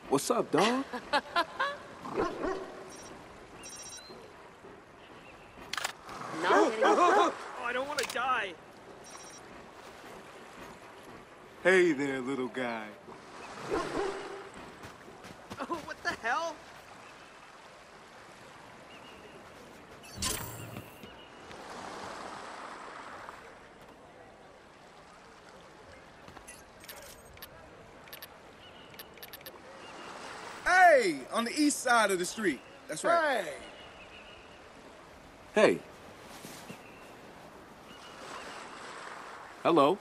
What's up, dog? Oh, I don't want to die. Hey there, little guy. Oh, what the hell? Hey, on the east side of the street. That's right. Hey. Hello.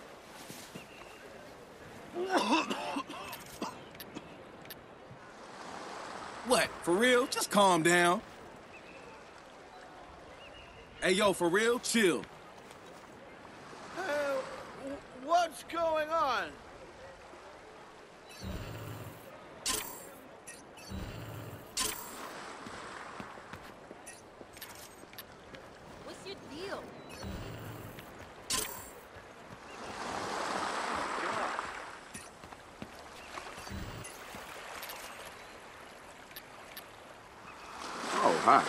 What? For real? Just calm down. Hey, yo, for real? Chill. What's going on? What's your deal? Oh, hi.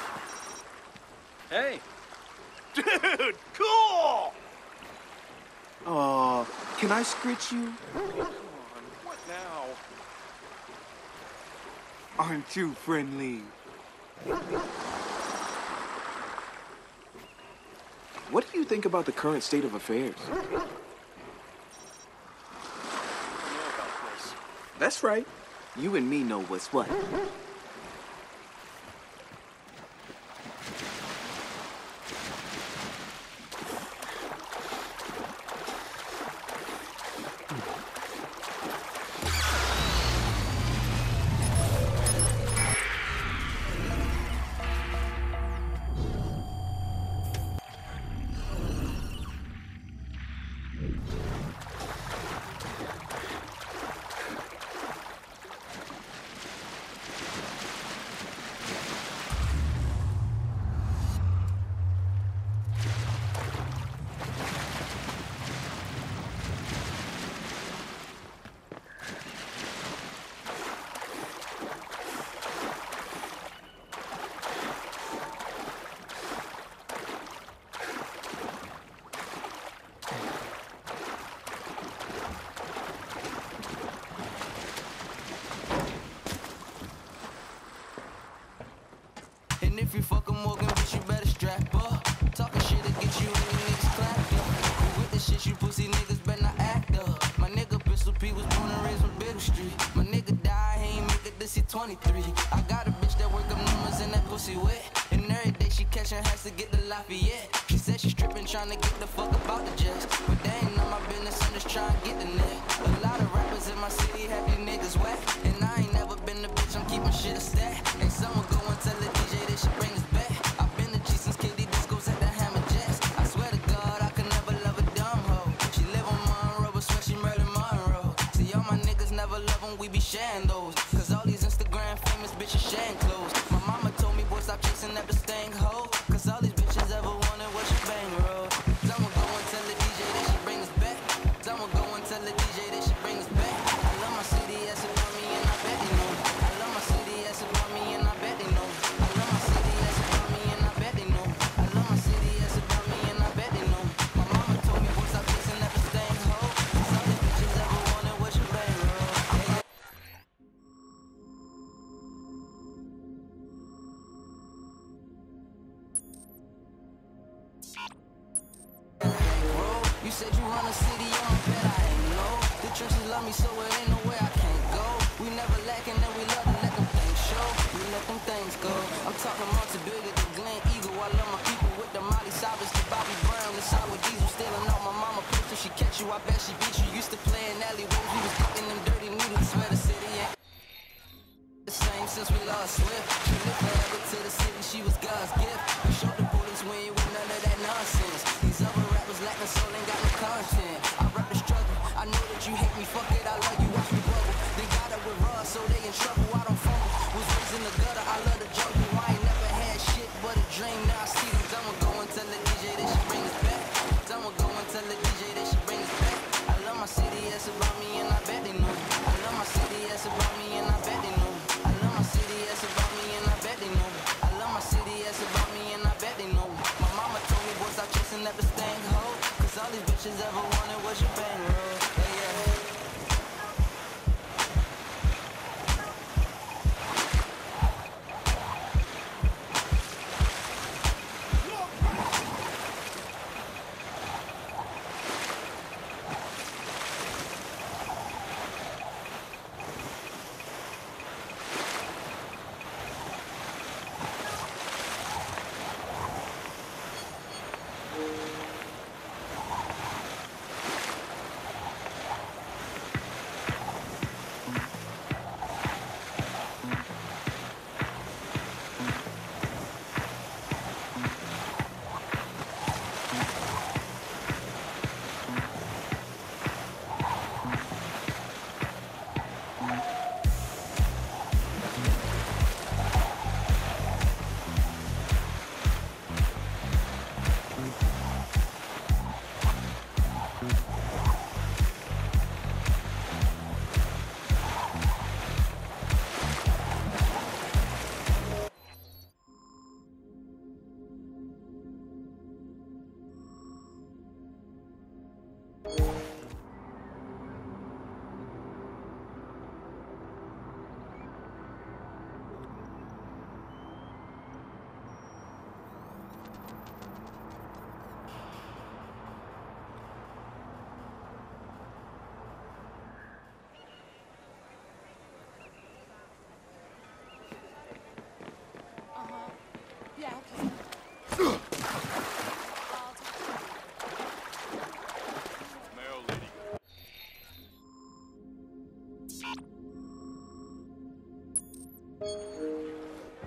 Hey. Dude, cool! Can I scritch you? Come on, what now? Aren't you friendly? What do you think about the current state of affairs? I don't know about this. That's right. You and me know what's what. And if you fucking Morgan, bitch, you better strap up. Talking shit to get you and your niggas clapped up. You with the shit, you pussy niggas better not act up. My nigga Pistol P was born and raised on Biddle Street. My nigga died, he ain't make it this year 23. I got a bitch that work up numbers and that pussy wet. And every day she catching hats to get the Lafayette. She said she stripping, trying to get the fuck about the jets. But that ain't none of my business, I'm just trying to get the net. A lot of rappers in my city have these niggas whack. And I ain't never been the bitch, I'm keeping shit a stack. And someone go and tell the DJ that she bring us back. I've been the G since KD Discos at the Hammer Jacks. I swear to God, I could never love a dumb hoe. She live on Monroe, but swear she murdered Monroe. See, all my niggas never love them, we be sharing those. Cause all these Instagram famous bitches sharing clothes. My mama told me, boy, stop chasing that stank hoe. Cause all these bitches ever wanted was your bang roll. Someone go and tell the DJ that she bring us back. Someone go and tell the DJ that she bring us back. I love my city, that's about me, and I bet they know. I love my city, that's about me, and I bet they know. I love my city, that's about me, and I bet they know. I love my city, that's about me, and I bet they know. My mama told me, boy, stop chasing that stank hoe. Cause all these bitches ever wanted was your bang roll. Yeah. You said you run a city, I don't bet I ain't know. The trenches love me, so it ain't no way I can't go. We never lacking and we love to let them things show. We let them things go. I'm talking multi bigger than Glen Eagle. I love my people with the Molly Cyrus, the Bobby Brown, the side with Diesel stealing out my mama pistol. She catch you, I bet she beat you. Used to play in alleyways, we was getting them dirty needles. Swear the city ain't the same since we lost Swift. She lived forever to the city, she was God's gift. We showed the bullets we ain't with none of that nonsense. These other rappers lacking soul, ain't got no content. I rap the struggle, I know that you hate me, fuck it, I love you, watch me bubble. They got it with Ross, so they in trouble, I don't fumble. Was raised in the gutter, I love the jungle. I ain't never had shit but a dream, now I see them. Someone go and tell the DJ that she bring us back. Someone go and tell the DJ that she bring us back. I love my city, that's about me, and I bet they know. I love my city, that's about me, and I bet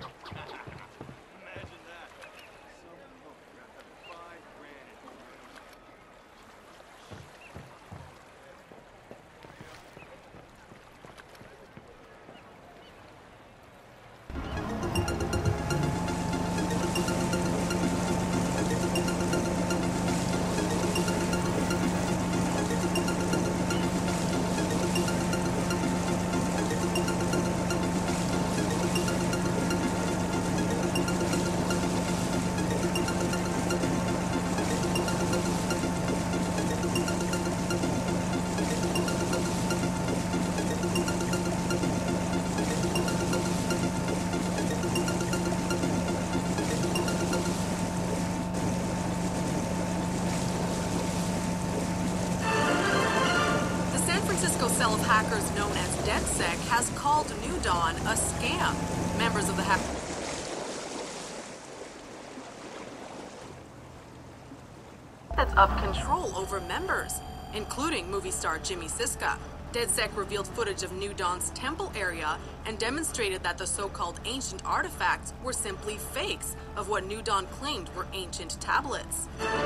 Imagine that. Some punk got the $5 grand in cell of hackers known as DedSec has called New Dawn a scam. Members of the of control over members, including movie star Jimmy Siska. DedSec revealed footage of New Dawn's temple area and demonstrated that the so-called ancient artifacts were simply fakes of what New Dawn claimed were ancient tablets.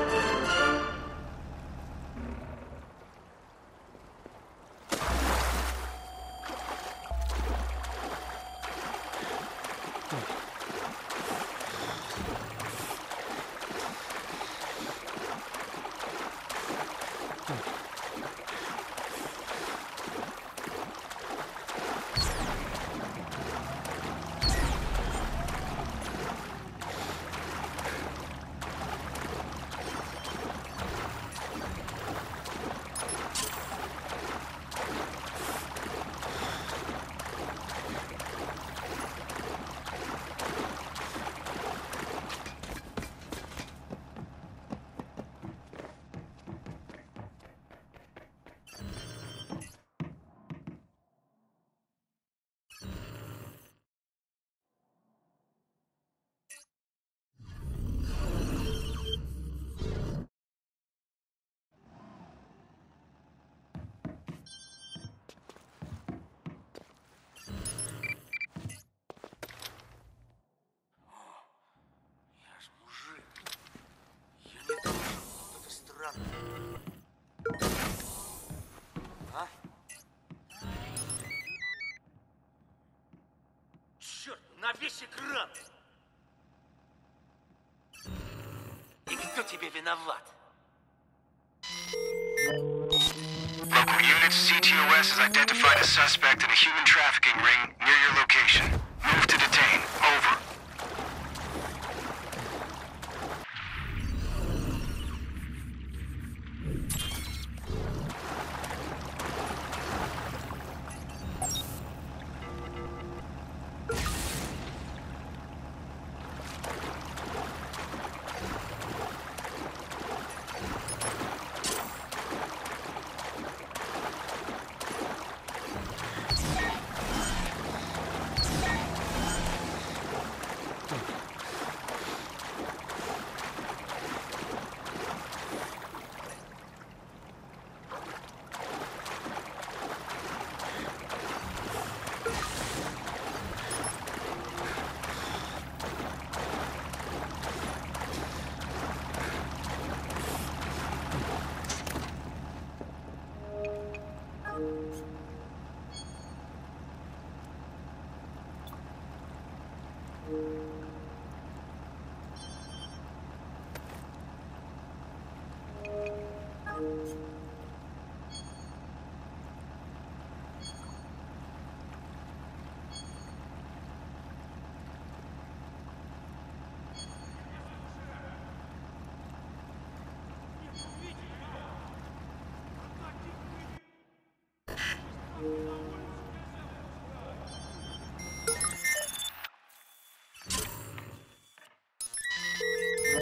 А? Черт, на весь экран! И кто тебе виноват? Local units, CTOS has identified a suspect in a human trafficking ring near your location. Move to detain. Over.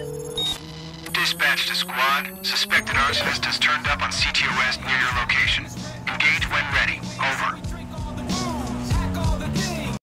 Dispatch to squad. Suspected arsonist has turned up on CTOS near your location.